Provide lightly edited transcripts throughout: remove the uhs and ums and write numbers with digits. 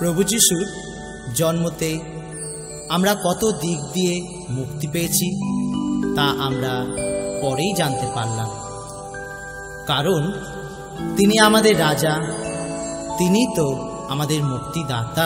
প্রভু যিশুর জন্মতে আমরা কত দিক দিয়ে মুক্তি পেয়েছি তা আমরা পরেই জানতে পারলাম। কারণ তিনি আমাদের রাজা, তিনি তো আমাদের মুক্তিদাতা।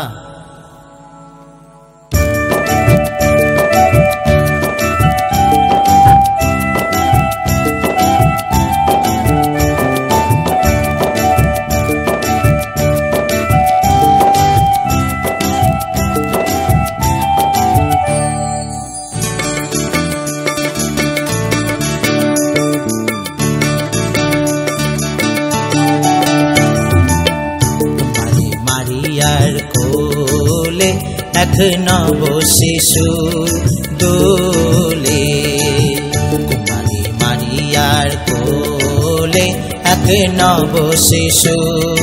কোলে এক নব শিশু দোলে, কুমারী মারিয়ার কোলে এক নব শিশু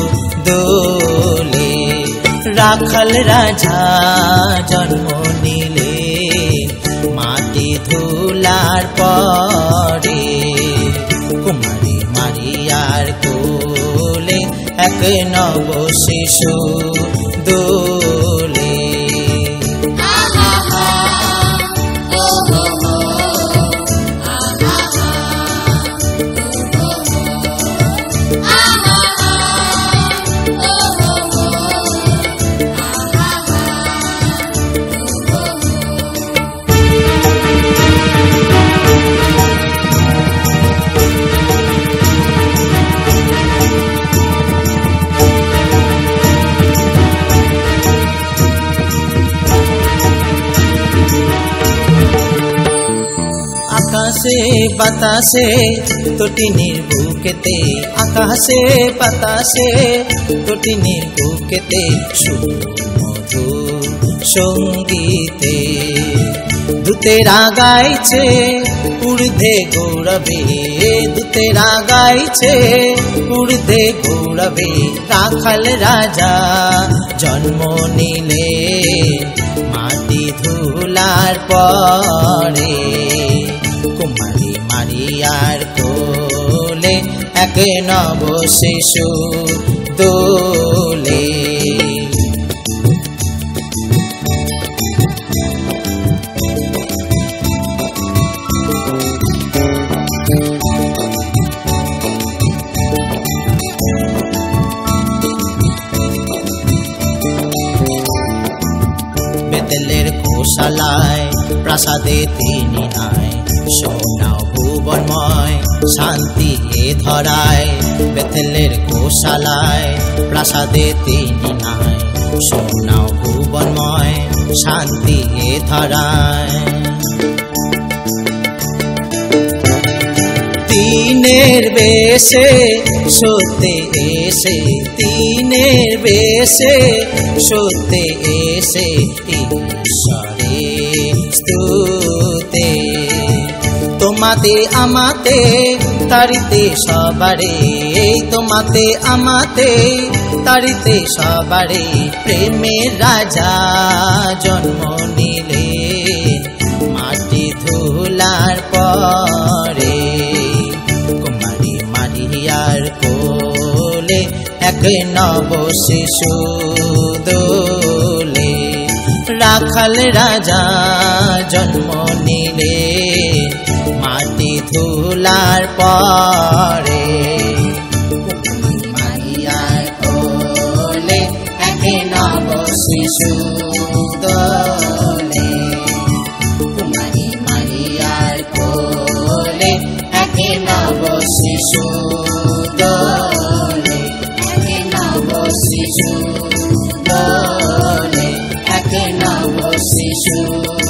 দোলে, রাখাল রাজা জন্ম নিলে মাটি ধুলার পরে, কুমারী মারিয়ার কোলে এক নব শিশু দোলে। আকাশে বাতাসে তটিনীর বুকেতে, আকাশে বাতাসে তটিনীর বুকেতে, সুমধুর সঙ্গীতে দূতেরা গাইছে ঊর্ধ্বে গৌরবে, দূতেরা গাইছে ঊর্ধ্বে গৌরবে, রাখাল রাজা জন্ম নিলে মাটি ধুলার পরে, কুমারী মারিয়ার কোলে এক নব শিশু দোলে। বেতেলের গোশালায় প্রাসাদে তিনি নাই, সোনাও ভুবনময় শান্তি এ ধরায়, বেতেলের গোশালায় প্রাসাদে তিনি নাই, সোনাও ভুবনময় শান্তি এ ধরায়। তিনের বেশে সত্যে এসে, তিনের বেশে সত্যে এসে, ঈশ্বরে স্তুতে তোমাতে আমাতে তারিতে সবারে, তোমাতে আমাতে তারিতে সবারে, প্রেমের রাজা জন্ম নিলে মাটি ধুলার পরে, কুমারী মারিয়ার কোলে এক নব শিশু দোলে, রাখাল রাজা জন্ম নিলে মাটি ধুলার পরে, মারিয়ার কোলে এক নব শিশু দোলে, কুমারী মারিয়ার কোলে এক নব শিশু দোলে, এক নব শিশু দোলে, এক নব শিশু।